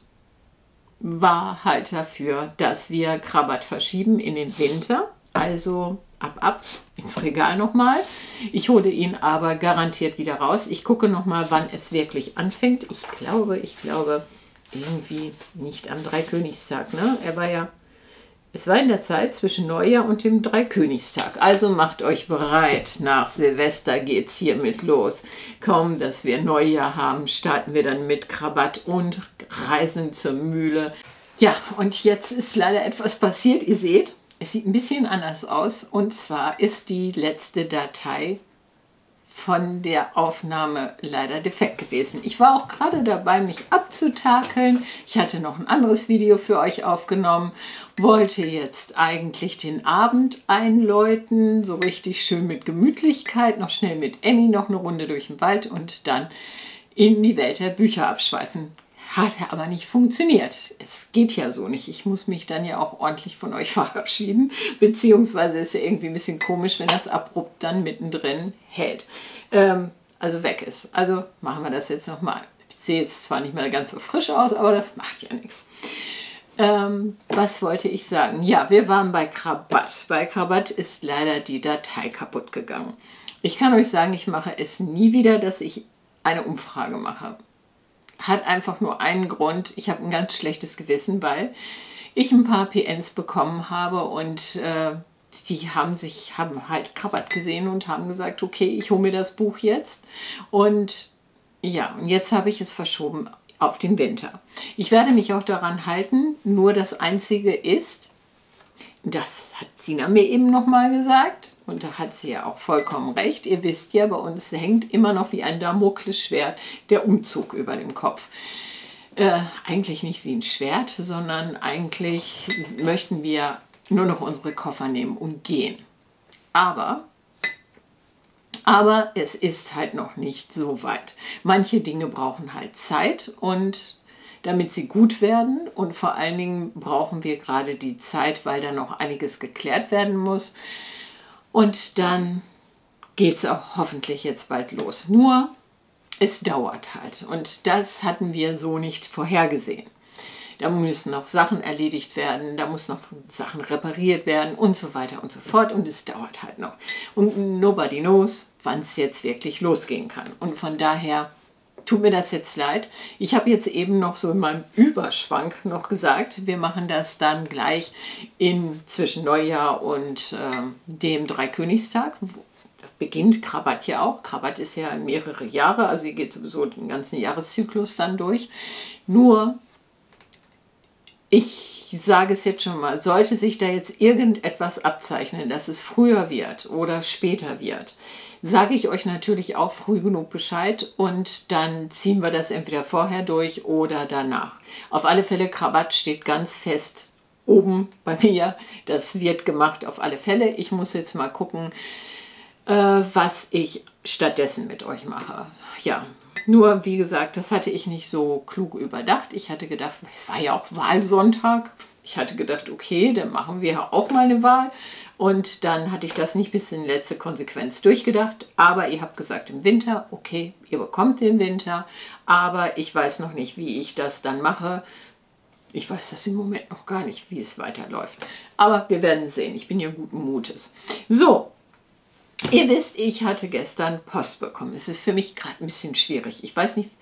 war halt dafür, dass wir Krabat verschieben in den Winter. Also ab, ab ins Regal nochmal. Ich hole ihn aber garantiert wieder raus. Ich gucke nochmal, wann es wirklich anfängt. Ich glaube, ich glaube, irgendwie nicht am Dreikönigstag. Ne? Er war ja, es war in der Zeit zwischen Neujahr und dem Dreikönigstag. Also macht euch bereit. Nach Silvester geht es hiermit los. Kaum, dass wir Neujahr haben, starten wir dann mit Krabat und reisen zur Mühle. Ja, und jetzt ist leider etwas passiert. Ihr seht, es sieht ein bisschen anders aus. Und zwar ist die letzte Datei von der Aufnahme leider defekt gewesen. Ich war auch gerade dabei, mich abzutakeln. Ich hatte noch ein anderes Video für euch aufgenommen, wollte jetzt eigentlich den Abend einläuten, so richtig schön mit Gemütlichkeit, noch schnell mit Emmy noch eine Runde durch den Wald und dann in die Welt der Bücher abschweifen. Hat aber nicht funktioniert. Es geht ja so nicht. Ich muss mich dann ja auch ordentlich von euch verabschieden. Beziehungsweise ist ja irgendwie ein bisschen komisch, wenn das abrupt dann mittendrin hält. Ähm, also weg ist. Also machen wir das jetzt nochmal. Ich sehe jetzt zwar nicht mehr ganz so frisch aus, aber das macht ja nichts. Ähm, was wollte ich sagen? Ja, wir waren bei Krabat. Bei Krabat ist leider die Datei kaputt gegangen. Ich kann euch sagen, ich mache es nie wieder, dass ich eine Umfrage mache. Hat einfach nur einen Grund. Ich habe ein ganz schlechtes Gewissen, weil ich ein paar P Ns bekommen habe und äh, die haben sich haben halt Krabat gesehen und haben gesagt, okay, ich hole mir das Buch jetzt. Und ja, und jetzt habe ich es verschoben auf den Winter. Ich werde mich auch daran halten, nur das Einzige ist, das hat Sina mir eben nochmal gesagt und da hat sie ja auch vollkommen recht. Ihr wisst ja, bei uns hängt immer noch wie ein Damoklesschwert der Umzug über dem Kopf. Äh, eigentlich nicht wie ein Schwert, sondern eigentlich möchten wir nur noch unsere Koffer nehmen und gehen. Aber, aber es ist halt noch nicht so weit. Manche Dinge brauchen halt Zeit und damit sie gut werden. Und vor allen Dingen brauchen wir gerade die Zeit, weil da noch einiges geklärt werden muss. Und dann geht es auch hoffentlich jetzt bald los. Nur, es dauert halt. Und das hatten wir so nicht vorhergesehen. Da müssen noch Sachen erledigt werden, da muss noch Sachen repariert werden und so weiter und so fort. Und es dauert halt noch. Und nobody knows, wann es jetzt wirklich losgehen kann. Und von daher tut mir das jetzt leid. Ich habe jetzt eben noch so in meinem Überschwank noch gesagt, wir machen das dann gleich in zwischen Neujahr und äh, dem Dreikönigstag. Das beginnt Krabat ja auch. Krabat ist ja mehrere Jahre, also ihr geht sowieso den ganzen Jahreszyklus dann durch. Nur ich sage es jetzt schon mal, sollte sich da jetzt irgendetwas abzeichnen, dass es früher wird oder später wird, sage ich euch natürlich auch früh genug Bescheid und dann ziehen wir das entweder vorher durch oder danach. Auf alle Fälle, Krabat steht ganz fest oben bei mir. Das wird gemacht auf alle Fälle. Ich muss jetzt mal gucken, äh, was ich stattdessen mit euch mache. Ja. Nur, wie gesagt, das hatte ich nicht so klug überdacht. Ich hatte gedacht, es war ja auch Wahlsonntag. Ich hatte gedacht, okay, dann machen wir auch mal eine Wahl. Und dann hatte ich das nicht bis in letzte Konsequenz durchgedacht. Aber ihr habt gesagt, im Winter, okay, ihr bekommt den Winter. Aber ich weiß noch nicht, wie ich das dann mache. Ich weiß das im Moment noch gar nicht, wie es weiterläuft. Aber wir werden sehen. Ich bin ja guten Mutes. So. Ihr wisst, ich hatte gestern Post bekommen. Es ist für mich gerade ein bisschen schwierig. Ich weiß nicht,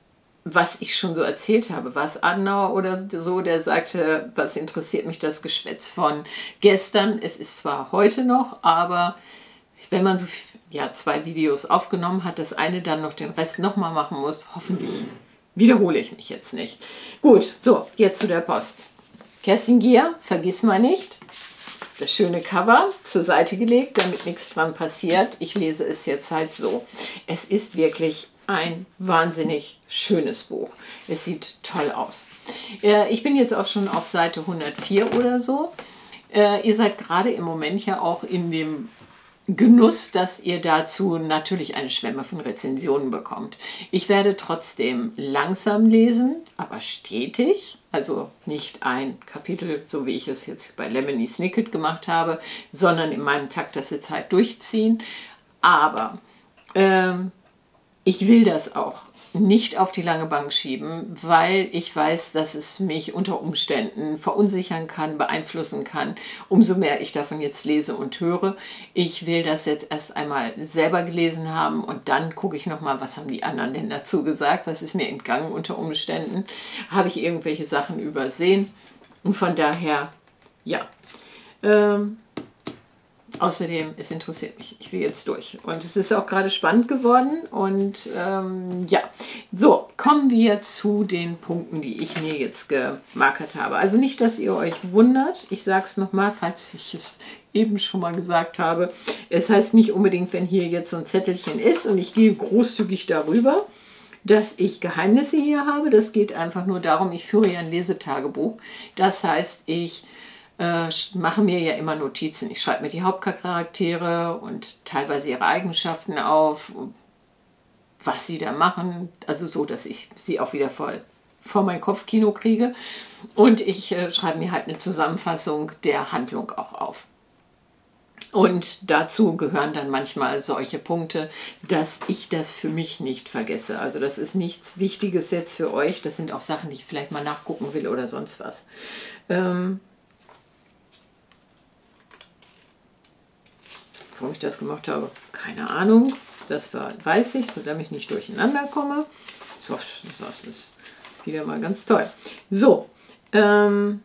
was ich schon so erzählt habe. War es Adenauer oder so, der sagte, was interessiert mich das Geschwätz von gestern? Es ist zwar heute noch, aber wenn man so ja, zwei Videos aufgenommen hat, das eine dann noch den Rest nochmal machen muss, hoffentlich wiederhole ich mich jetzt nicht. Gut, so, jetzt zu der Post. Kerstin Gier, vergiss mal nicht. Das schöne Cover zur Seite gelegt, damit nichts dran passiert. Ich lese es jetzt halt so. Es ist wirklich ein wahnsinnig schönes Buch. Es sieht toll aus. Äh, ich bin jetzt auch schon auf Seite hundertvier oder so. Äh, ihr seid gerade im Moment ja auch in dem Genuss, dass ihr dazu natürlich eine Schwemme von Rezensionen bekommt. Ich werde trotzdem langsam lesen, aber stetig. Also nicht ein Kapitel, so wie ich es jetzt bei Lemony Snicket gemacht habe, sondern in meinem Takt das jetzt halt durchziehen. Aber ähm, ich will das auch nicht auf die lange Bank schieben, weil ich weiß, dass es mich unter Umständen verunsichern kann, beeinflussen kann, umso mehr ich davon jetzt lese und höre. Ich will das jetzt erst einmal selber gelesen haben und dann gucke ich nochmal, was haben die anderen denn dazu gesagt, was ist mir entgangen unter Umständen, habe ich irgendwelche Sachen übersehen und von daher, ja, ähm, außerdem, es interessiert mich. Ich will jetzt durch. Und es ist auch gerade spannend geworden. Und ähm, ja, so, kommen wir zu den Punkten, die ich mir jetzt gemarkert habe. Also nicht, dass ihr euch wundert. Ich sage es nochmal, falls ich es eben schon mal gesagt habe. Es heißt nicht unbedingt, wenn hier jetzt so ein Zettelchen ist und ich gehe großzügig darüber, dass ich Geheimnisse hier habe. Das geht einfach nur darum, ich führe ja ein Lesetagebuch. Das heißt, ich Äh, mache mir ja immer Notizen. Ich schreibe mir die Hauptcharaktere und teilweise ihre Eigenschaften auf, was sie da machen, also so, dass ich sie auch wieder vor, vor mein Kopfkino kriege. Und ich äh, schreibe mir halt eine Zusammenfassung der Handlung auch auf. Und dazu gehören dann manchmal solche Punkte, dass ich das für mich nicht vergesse. Also das ist nichts Wichtiges jetzt für euch. Das sind auch Sachen, die ich vielleicht mal nachgucken will oder sonst was. Ähm, Warum ich das gemacht habe, keine Ahnung. Das war, weiß ich, so damit ich nicht durcheinander komme. Ich hoffe, das ist wieder mal ganz toll. So, ähm,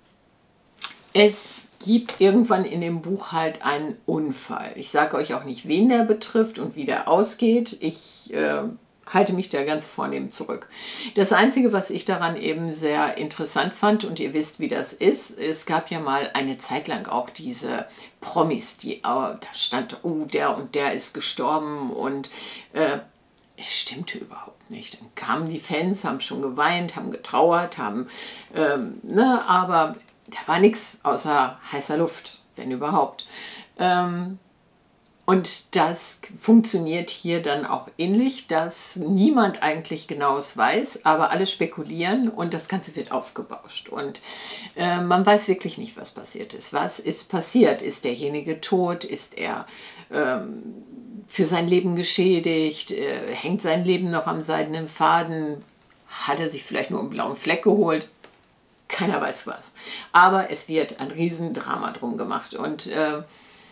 es gibt irgendwann in dem Buch halt einen Unfall. Ich sage euch auch nicht, wen der betrifft und wie der ausgeht. Ich äh, halte mich da ganz vornehm zurück. Das Einzige, was ich daran eben sehr interessant fand, und ihr wisst, wie das ist, es gab ja mal eine Zeit lang auch diese Promis, die, äh, da stand, oh, der und der ist gestorben und äh, es stimmte überhaupt nicht. Dann kamen die Fans, haben schon geweint, haben getrauert, haben, ähm, ne, aber da war nichts außer heißer Luft, wenn überhaupt. Ähm, Und das funktioniert hier dann auch ähnlich, dass niemand eigentlich genaues weiß, aber alle spekulieren und das Ganze wird aufgebauscht. Und äh, man weiß wirklich nicht, was passiert ist. Was ist passiert? Ist derjenige tot? Ist er ähm, für sein Leben geschädigt? Äh, hängt sein Leben noch am seidenen Faden? Hat er sich vielleicht nur einen blauen Fleck geholt? Keiner weiß was. Aber es wird ein Riesendrama drum gemacht. Und äh,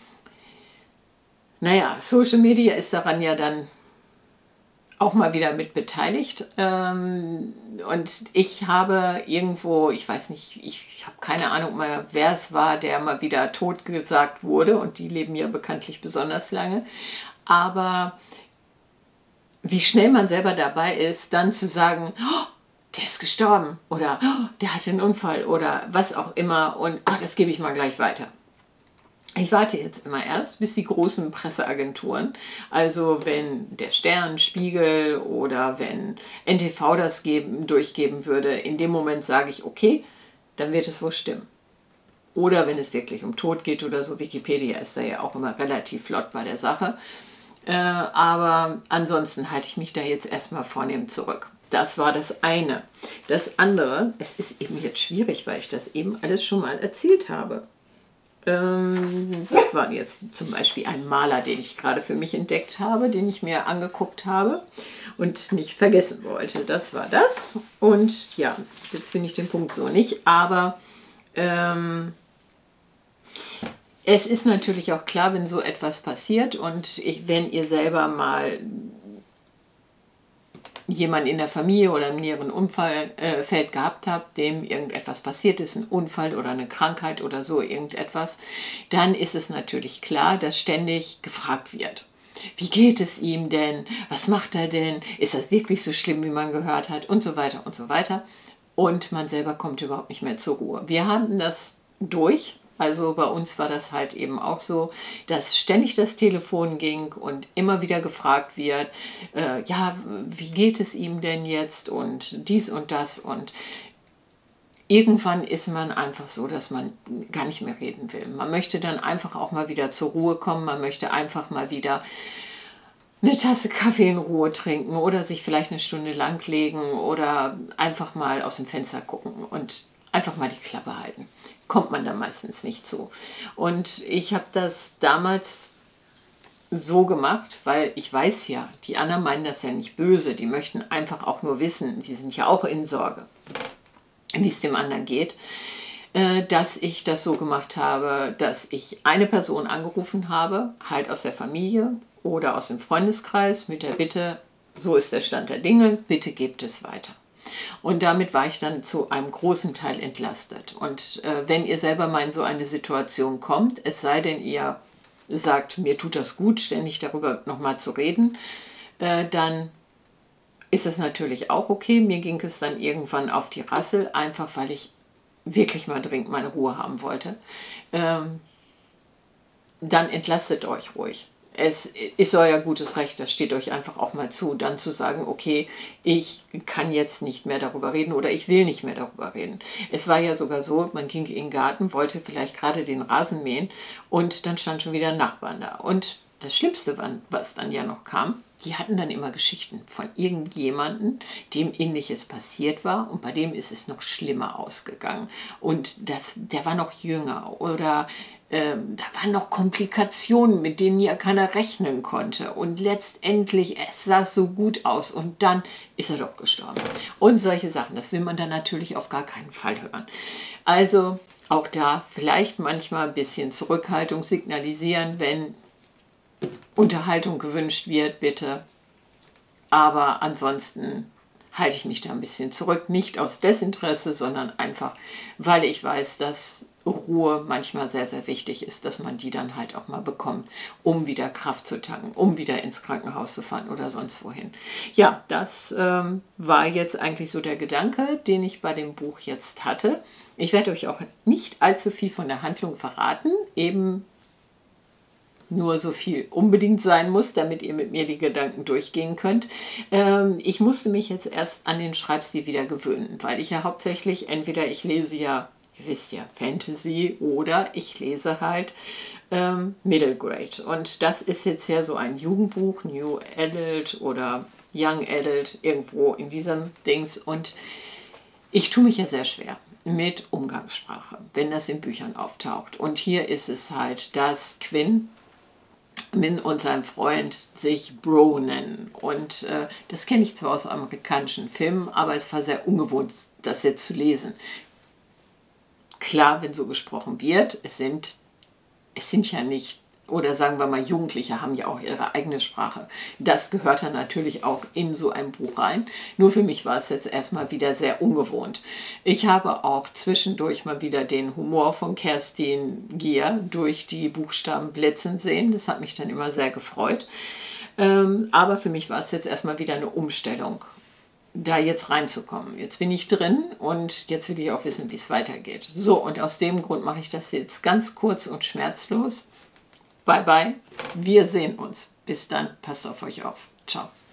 naja, Social Media ist daran ja dann auch mal wieder mit beteiligt. Ähm, und ich habe irgendwo, ich weiß nicht, ich, ich habe keine Ahnung mehr, wer es war, der mal wieder tot gesagt wurde. Und die leben ja bekanntlich besonders lange. Aber wie schnell man selber dabei ist, dann zu sagen, oh, der ist gestorben oder oh, der hatte einen Unfall oder was auch immer und oh, das gebe ich mal gleich weiter. Ich warte jetzt immer erst, bis die großen Presseagenturen, also wenn der Stern, Spiegel oder wenn N T V das geben, durchgeben würde, in dem Moment sage ich, okay, dann wird es wohl stimmen. Oder wenn es wirklich um Tod geht oder so, Wikipedia ist da ja auch immer relativ flott bei der Sache. Äh, aber ansonsten halte ich mich da jetzt erstmal vornehm zurück. Das war das eine. Das andere, es ist eben jetzt schwierig, weil ich das eben alles schon mal erzählt habe. Das war jetzt zum Beispiel ein Maler, den ich gerade für mich entdeckt habe, den ich mir angeguckt habe und nicht vergessen wollte. Das war das. Und ja, jetzt finde ich den Punkt so nicht, aber ähm, es ist natürlich auch klar, wenn so etwas passiert und ich, wenn ihr selber mal jemand in der Familie oder im näheren Umfeld äh, gehabt habt, dem irgendetwas passiert ist, ein Unfall oder eine Krankheit oder so irgendetwas, dann ist es natürlich klar, dass ständig gefragt wird. Wie geht es ihm denn? Was macht er denn? Ist das wirklich so schlimm, wie man gehört hat? Und so weiter und so weiter. Und man selber kommt überhaupt nicht mehr zur Ruhe. Wir haben das durch. Also bei uns war das halt eben auch so, dass ständig das Telefon ging und immer wieder gefragt wird, äh, ja, wie geht es ihm denn jetzt und dies und das. Und irgendwann ist man einfach so, dass man gar nicht mehr reden will. Man möchte dann einfach auch mal wieder zur Ruhe kommen, man möchte einfach mal wieder eine Tasse Kaffee in Ruhe trinken oder sich vielleicht eine Stunde lang legen oder einfach mal aus dem Fenster gucken und einfach mal die Klappe halten. Kommt man da meistens nicht zu. Und ich habe das damals so gemacht, weil ich weiß ja, die anderen meinen das ja nicht böse, die möchten einfach auch nur wissen, die sind ja auch in Sorge, wie es dem anderen geht, dass ich das so gemacht habe, dass ich eine Person angerufen habe, halt aus der Familie oder aus dem Freundeskreis mit der Bitte, so ist der Stand der Dinge, bitte gebt es weiter. Und damit war ich dann zu einem großen Teil entlastet. Und äh, wenn ihr selber mal in so eine Situation kommt, es sei denn, ihr sagt, mir tut das gut, ständig darüber nochmal zu reden, äh, dann ist es natürlich auch okay. Mir ging es dann irgendwann auf die Rassel, einfach weil ich wirklich mal dringend meine Ruhe haben wollte. Ähm, dann entlastet euch ruhig. Es ist euer gutes Recht, das steht euch einfach auch mal zu, dann zu sagen, okay, ich kann jetzt nicht mehr darüber reden oder ich will nicht mehr darüber reden. Es war ja sogar so, man ging in den Garten, wollte vielleicht gerade den Rasen mähen und dann stand schon wieder ein Nachbar da. Und das Schlimmste, was dann ja noch kam, die hatten dann immer Geschichten von irgendjemandem, dem Ähnliches passiert war und bei dem ist es noch schlimmer ausgegangen. Und das, der war noch jünger oder ähm, da waren noch Komplikationen, mit denen ja keiner rechnen konnte. Und letztendlich, es sah so gut aus und dann ist er doch gestorben. Und solche Sachen, das will man dann natürlich auf gar keinen Fall hören. Also auch da vielleicht manchmal ein bisschen Zurückhaltung signalisieren, wenn Unterhaltung gewünscht wird, bitte. Aber ansonsten halte ich mich da ein bisschen zurück. Nicht aus Desinteresse, sondern einfach, weil ich weiß, dass Ruhe manchmal sehr, sehr wichtig ist, dass man die dann halt auch mal bekommt, um wieder Kraft zu tanken, um wieder ins Krankenhaus zu fahren oder sonst wohin. Ja, das ähm, war jetzt eigentlich so der Gedanke, den ich bei dem Buch jetzt hatte. Ich werde euch auch nicht allzu viel von der Handlung verraten, eben nur so viel unbedingt sein muss, damit ihr mit mir die Gedanken durchgehen könnt. Ähm, ich musste mich jetzt erst an den Schreibstil wieder gewöhnen, weil ich ja hauptsächlich, entweder ich lese ja ihr wisst ja, Fantasy oder ich lese halt ähm, Middle Grade. Und das ist jetzt ja so ein Jugendbuch, New Adult oder Young Adult, irgendwo in diesem Dings. Und ich tue mich ja sehr schwer mit Umgangssprache, wenn das in Büchern auftaucht. Und hier ist es halt, dass Quinn Min und sein Freund sich Bro nennen. Und äh, das kenne ich zwar aus amerikanischen Filmen, aber es war sehr ungewohnt, das jetzt zu lesen. Klar, wenn so gesprochen wird, es sind, es sind ja nicht, oder sagen wir mal, Jugendliche haben ja auch ihre eigene Sprache. Das gehört dann natürlich auch in so ein Buch rein. Nur für mich war es jetzt erstmal wieder sehr ungewohnt. Ich habe auch zwischendurch mal wieder den Humor von Kerstin Gier durch die Buchstaben blitzen sehen. Das hat mich dann immer sehr gefreut. Ähm, aber für mich war es jetzt erstmal wieder eine Umstellung, da jetzt reinzukommen. Jetzt bin ich drin und jetzt will ich auch wissen, wie es weitergeht. So, und aus dem Grund mache ich das jetzt ganz kurz und schmerzlos. Bye bye, wir sehen uns. Bis dann, passt auf euch auf. Ciao.